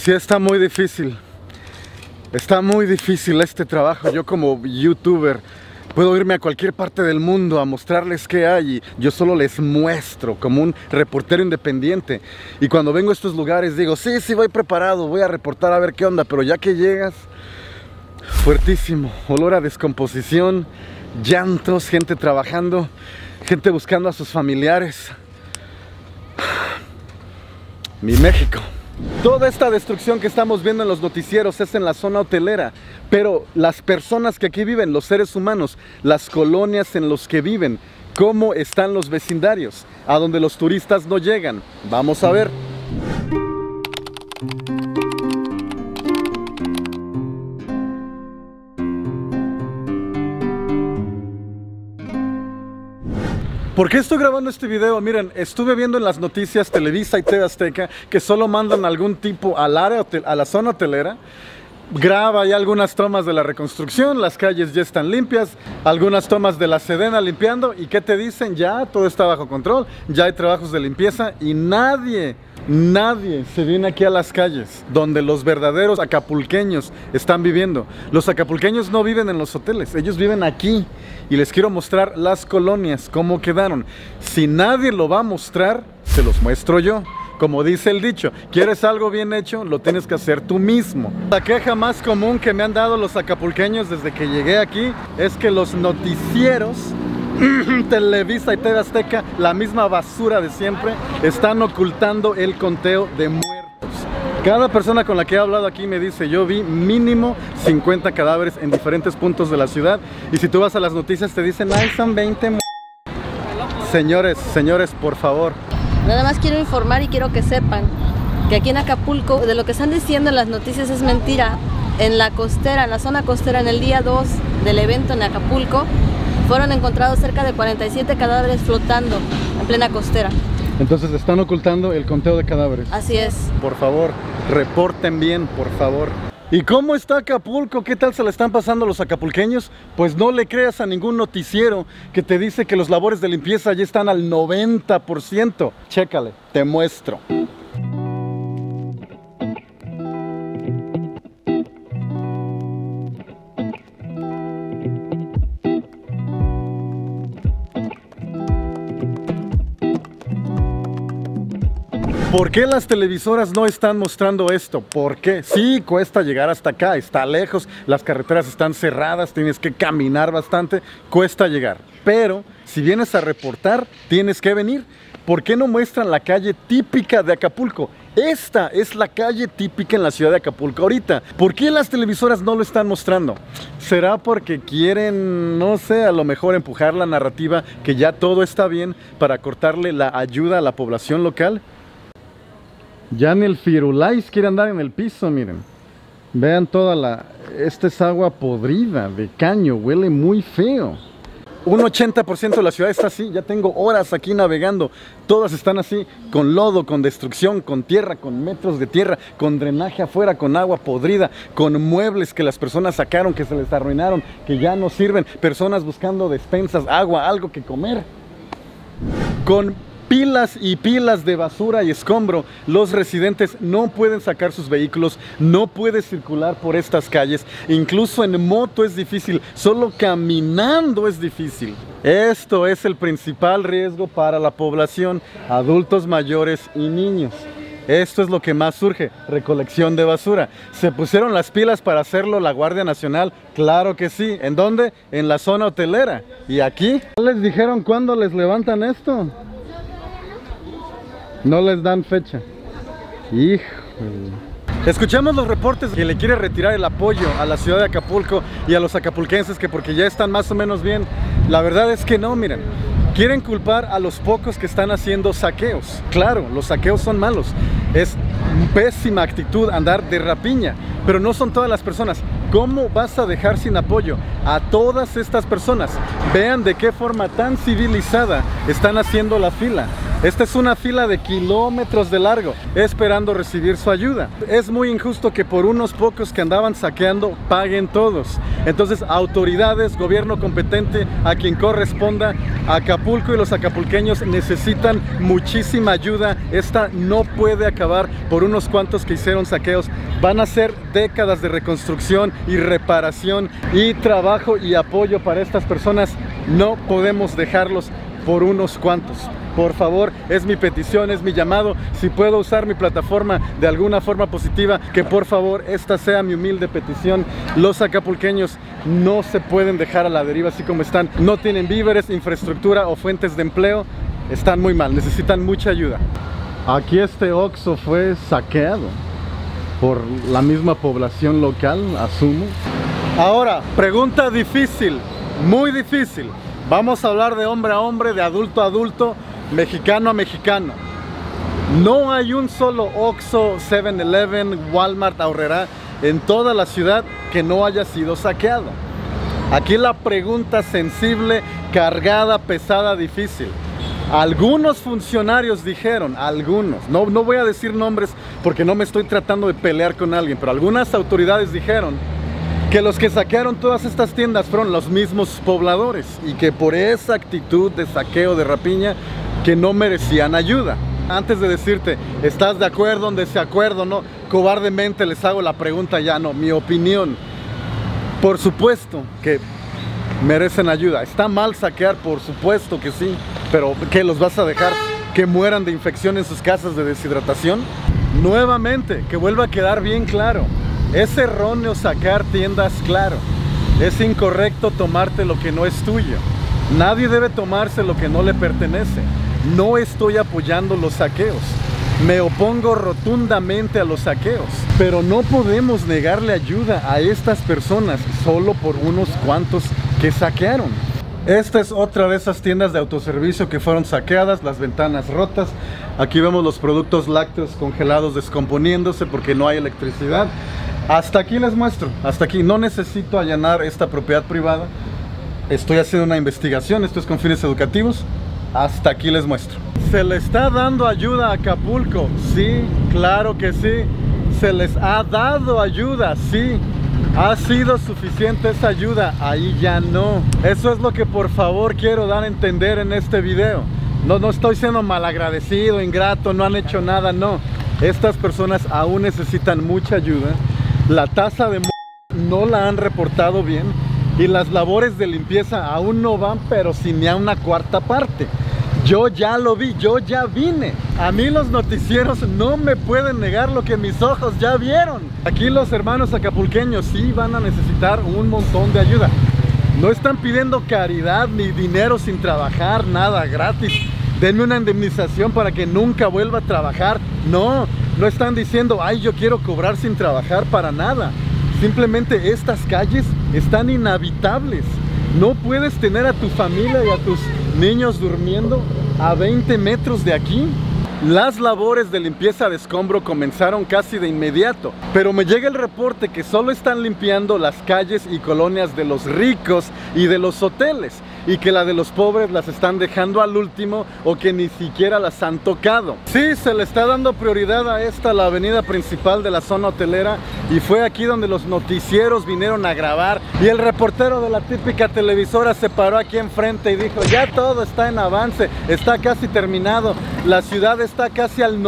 Sí, está muy difícil. Está muy difícil este trabajo. Yo como youtuber puedo irme a cualquier parte del mundo a mostrarles qué hay y yo solo les muestro como un reportero independiente. Y cuando vengo a estos lugares digo, sí, voy preparado, voy a reportar a ver qué onda, pero ya que llegas, fuertísimo, olor a descomposición, llantos, gente trabajando, gente buscando a sus familiares. Mi México. Toda esta destrucción que estamos viendo en los noticieros es en la zona hotelera, pero las personas que aquí viven, los seres humanos, las colonias en los que viven, ¿cómo están los vecindarios? A donde los turistas no llegan. Vamos a ver. ¿Por qué estoy grabando este video? Miren, estuve viendo en las noticias Televisa y TV Azteca que solo mandan algún tipo al área, a la zona hotelera. Graba ya algunas tomas de la reconstrucción, las calles ya están limpias, algunas tomas de la Sedena limpiando. ¿Y qué te dicen? Ya todo está bajo control, ya hay trabajos de limpieza y nadie se viene aquí a las calles donde los verdaderos acapulqueños están viviendo. Los acapulqueños no viven en los hoteles, ellos viven aquí. Y les quiero mostrar las colonias, cómo quedaron. Si nadie lo va a mostrar, se los muestro yo. Como dice el dicho, ¿quieres algo bien hecho? Lo tienes que hacer tú mismo. La queja más común que me han dado los acapulqueños desde que llegué aquí es que los noticieros Televisa y TV Azteca, la misma basura de siempre, están ocultando el conteo de muertos. Cada persona con la que he hablado aquí me dice, yo vi mínimo 50 cadáveres en diferentes puntos de la ciudad. Y si tú vas a las noticias te dicen, ay, son 20 Señores, por favor. Nada más quiero informar y quiero que sepan que aquí en Acapulco, de lo que están diciendo en las noticias es mentira. En la costera, en la zona costera, en el día 2 del evento en Acapulco, fueron encontrados cerca de 47 cadáveres flotando en plena costera. Entonces están ocultando el conteo de cadáveres. Así es. Por favor, reporten bien, por favor. ¿Y cómo está Acapulco? ¿Qué tal se le están pasando a los acapulqueños? Pues no le creas a ningún noticiero que te dice que los labores de limpieza ya están al 90%. Chécale, te muestro. ¿Por qué las televisoras no están mostrando esto? ¿Por qué? Sí, cuesta llegar hasta acá, está lejos, las carreteras están cerradas, tienes que caminar bastante, cuesta llegar. Pero si vienes a reportar, tienes que venir. ¿Por qué no muestran la calle típica de Acapulco? Esta es la calle típica en la ciudad de Acapulco ahorita. ¿Por qué las televisoras no lo están mostrando? ¿Será porque quieren, no sé, a lo mejor empujar la narrativa que ya todo está bien para cortarle la ayuda a la población local? Ya ni el Firulais quiere andar en el piso, miren. Vean esta es agua podrida de caño, huele muy feo. Un 80% de la ciudad está así, ya tengo horas aquí navegando. Todas están así, con lodo, con destrucción, con tierra, con metros de tierra, con drenaje afuera, con agua podrida, con muebles que las personas sacaron, que se les arruinaron, que ya no sirven. Personas buscando despensas, agua, algo que comer. Con pilas y pilas de basura y escombro, los residentes no pueden sacar sus vehículos, no pueden circular por estas calles, incluso en moto es difícil, solo caminando es difícil. Esto es el principal riesgo para la población, adultos mayores y niños. Esto es lo que más surge, recolección de basura. ¿Se pusieron las pilas para hacerlo la Guardia Nacional? Claro que sí. ¿En dónde? En la zona hotelera. ¿Y aquí? ¿No les dijeron cuándo les levantan esto? No les dan fecha. Híjole. Escuchamos los reportes que le quiere retirar el apoyo a la ciudad de Acapulco y a los acapulquenses, que porque ya están más o menos bien. La verdad es que no, miren. Quieren culpar a los pocos que están haciendo saqueos. Claro, los saqueos son malos. Es pésima actitud andar de rapiña, pero no son todas las personas. ¿Cómo vas a dejar sin apoyo a todas estas personas? Vean de qué forma tan civilizada están haciendo la fila. Esta es una fila de kilómetros de largo, esperando recibir su ayuda. Es muy injusto que por unos pocos que andaban saqueando, paguen todos. Entonces, autoridades, gobierno competente, a quien corresponda, Acapulco y los acapulqueños necesitan muchísima ayuda. Esta no puede acabar por unos cuantos que hicieron saqueos. Van a ser décadas de reconstrucción y reparación y trabajo y apoyo para estas personas. No podemos dejarlos por unos cuantos. Por favor, es mi petición, es mi llamado. Si puedo usar mi plataforma de alguna forma positiva, que por favor esta sea mi humilde petición. Los acapulqueños no se pueden dejar a la deriva así como están. No tienen víveres, infraestructura o fuentes de empleo. Están muy mal, necesitan mucha ayuda. Aquí este Oxxo fue saqueado por la misma población local, asumo. Ahora, pregunta difícil, muy difícil. Vamos a hablar de hombre a hombre, de adulto a adulto, mexicano a mexicano. No hay un solo Oxxo, 7-Eleven, Walmart, Aurrerá en toda la ciudad que no haya sido saqueado. Aquí la pregunta sensible, cargada, pesada, difícil. Algunos funcionarios dijeron, no voy a decir nombres porque no me estoy tratando de pelear con alguien, pero algunas autoridades dijeron que los que saquearon todas estas tiendas fueron los mismos pobladores y que por esa actitud de saqueo, de rapiña, que no merecían ayuda. Antes de decirte, ¿estás de acuerdo, en desacuerdo? No, cobardemente les hago la pregunta ya, no, mi opinión. Por supuesto que merecen ayuda. ¿Está mal saquear? Por supuesto que sí, pero ¿qué, los vas a dejar que mueran de infección en sus casas, de deshidratación? Nuevamente, que vuelva a quedar bien claro. Es erróneo sacar tiendas, claro. Es incorrecto tomarte lo que no es tuyo. Nadie debe tomarse lo que no le pertenece. No estoy apoyando los saqueos. Me opongo rotundamente a los saqueos. Pero no podemos negarle ayuda a estas personas solo por unos cuantos que saquearon. Esta es otra de esas tiendas de autoservicio que fueron saqueadas, las ventanas rotas. Aquí vemos los productos lácteos congelados descomponiéndose porque no hay electricidad. Hasta aquí les muestro, hasta aquí. No necesito allanar esta propiedad privada. Estoy haciendo una investigación, esto es con fines educativos. Hasta aquí les muestro. ¿Se le está dando ayuda a Acapulco? Sí, claro que sí. ¿Se les ha dado ayuda? Sí. ¿Ha sido suficiente esa ayuda? Ahí ya no. Eso es lo que por favor quiero dar a entender en este video. No estoy siendo malagradecido, ingrato, no han hecho nada, no. Estas personas aún necesitan mucha ayuda. La tasa de no la han reportado bien y las labores de limpieza aún no van, pero sin ni a una cuarta parte. Yo ya lo vi, yo ya vine. A mí los noticieros no me pueden negar lo que mis ojos ya vieron. Aquí los hermanos acapulqueños sí van a necesitar un montón de ayuda. No están pidiendo caridad ni dinero sin trabajar, nada gratis. Denme una indemnización para que nunca vuelva a trabajar. No están diciendo, ay, yo quiero cobrar sin trabajar, para nada. Simplemente estas calles están inhabitables. No puedes tener a tu familia y a tus niños durmiendo a 20 metros de aquí. Las labores de limpieza de escombro comenzaron casi de inmediato, pero me llega el reporte que solo están limpiando las calles y colonias de los ricos y de los hoteles, y que la de los pobres las están dejando al último o que ni siquiera las han tocado. Sí, se le está dando prioridad a esta, la avenida principal de la zona hotelera, y fue aquí donde los noticieros vinieron a grabar y el reportero de la típica televisora se paró aquí enfrente y dijo, ya todo está en avance, está casi terminado, la ciudad está casi al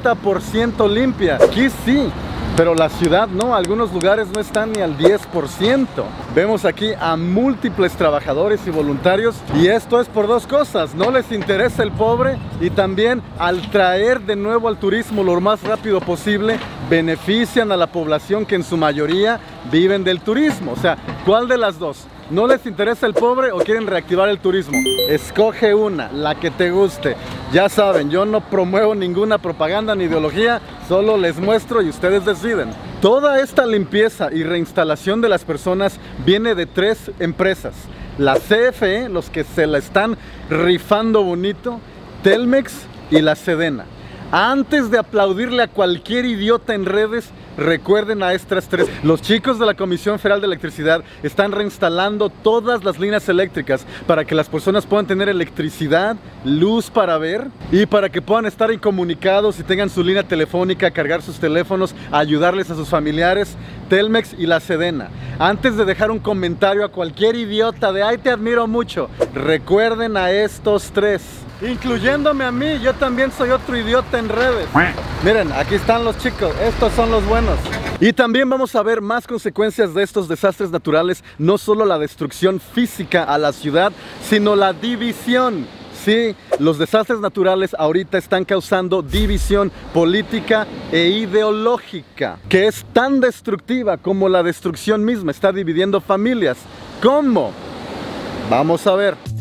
90% limpia. Aquí sí, pero la ciudad no, algunos lugares no están ni al 10%. Vemos aquí a múltiples trabajadores y voluntarios, y esto es por dos cosas: no les interesa el pobre, y también al traer de nuevo al turismo lo más rápido posible, benefician a la población que en su mayoría viven del turismo. O sea, ¿cuál de las dos? ¿No les interesa el pobre o quieren reactivar el turismo? Escoge una, la que te guste. Ya saben, yo no promuevo ninguna propaganda ni ideología, solo les muestro y ustedes deciden. Toda esta limpieza y reinstalación de las personas viene de 3 empresas. La CFE, los que se la están rifando bonito, Telmex y la Sedena. Antes de aplaudirle a cualquier idiota en redes, recuerden a estas tres. Los chicos de la Comisión Federal de Electricidad están reinstalando todas las líneas eléctricas para que las personas puedan tener electricidad, luz para ver y para que puedan estar incomunicados y tengan su línea telefónica, cargar sus teléfonos, ayudarles a sus familiares. Telmex y la Sedena. Antes de dejar un comentario a cualquier idiota de "ay, te admiro mucho", recuerden a estos tres, incluyéndome a mí. Yo también soy otro idiota en redes. Miren, aquí están los chicos, estos son los buenos. Y también vamos a ver más consecuencias de estos desastres naturales, no solo la destrucción física a la ciudad, sino la división. Sí, los desastres naturales ahorita están causando división política e ideológica, que es tan destructiva como la destrucción misma. Está dividiendo familias. ¿Cómo? Vamos a ver.